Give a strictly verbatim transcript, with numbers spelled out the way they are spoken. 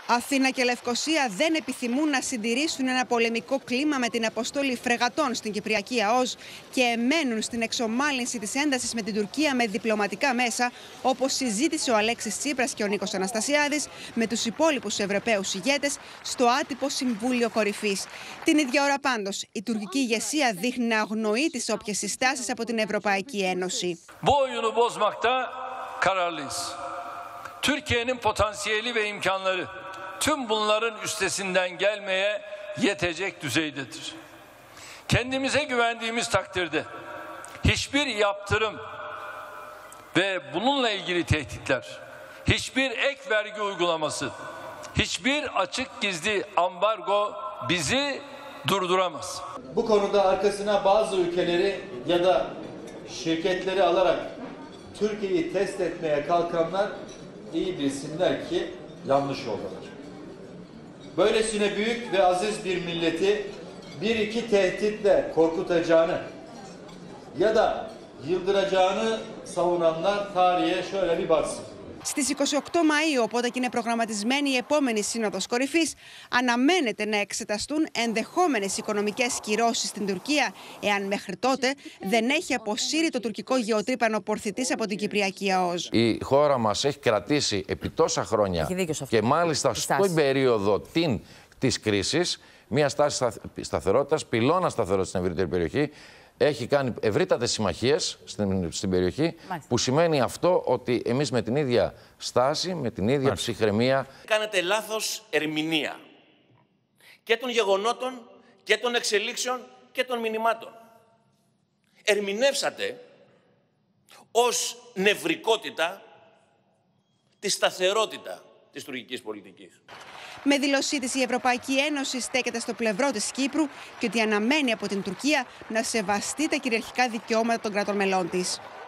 Αθήνα και Λευκοσία δεν επιθυμούν να συντηρήσουν ένα πολεμικό κλίμα με την αποστολή φρεγατών στην Κυπριακή ΑΟΣ και εμένουν στην εξομάλυνση της έντασης με την Τουρκία με διπλωματικά μέσα, όπως συζήτησε ο Αλέξης Τσίπρας και ο Νίκος Αναστασιάδης με τους υπόλοιπους Ευρωπαίους ηγέτες στο άτυπο Συμβούλιο Κορυφής. Την ίδια ώρα πάντως, η τουρκική ηγεσία δείχνει να αγνοεί τις όποιες συστάσεις από την Ευρωπαϊκή Ένωση. Türkiye'nin potansiyeli ve imkanları tüm bunların üstesinden gelmeye yetecek düzeydedir. Kendimize güvendiğimiz takdirde hiçbir yaptırım ve bununla ilgili tehditler, hiçbir ek vergi uygulaması, hiçbir açık gizli ambargo bizi durduramaz. Bu konuda arkasına bazı ülkeleri ya da şirketleri alarak Türkiye'yi test etmeye kalkanlar iyi bilsinler ki yanlış yoldalar. Böylesine büyük ve aziz bir milleti bir iki tehditle korkutacağını ya da yıldıracağını savunanlar tarihe şöyle bir baksın. Στις είκοσι οκτώ Μαΐου, οπότε και είναι προγραμματισμένη η επόμενη Σύνοδος Κορυφής, αναμένεται να εξεταστούν ενδεχόμενες οικονομικές κυρώσεις στην Τουρκία, εάν μέχρι τότε δεν έχει αποσύρει το τουρκικό γεωτρύπανο πορθητής από την Κυπριακή ΑΟΣ. Η χώρα μας έχει κρατήσει επί τόσα χρόνια και μάλιστα στην περίοδο την, της κρίσης μια στάση σταθερότητας, πυλώνα σταθερότητας στην ευρύτερη περιοχή. Έχει κάνει ευρύτατες συμμαχίες στην, στην περιοχή, μάλιστα, που σημαίνει αυτό ότι εμείς με την ίδια στάση, με την ίδια μάλιστα ψυχραιμία... Κάνετε λάθος ερμηνεία και των γεγονότων και των εξελίξεων και των μηνυμάτων. Ερμηνεύσατε ως νευρικότητα τη σταθερότητα της τουρκικής πολιτικής. Με δηλωσή της, η Ευρωπαϊκή Ένωση στέκεται στο πλευρό της Κύπρου και ότι αναμένει από την Τουρκία να σεβαστεί τα κυριαρχικά δικαιώματα των κρατών μελών της.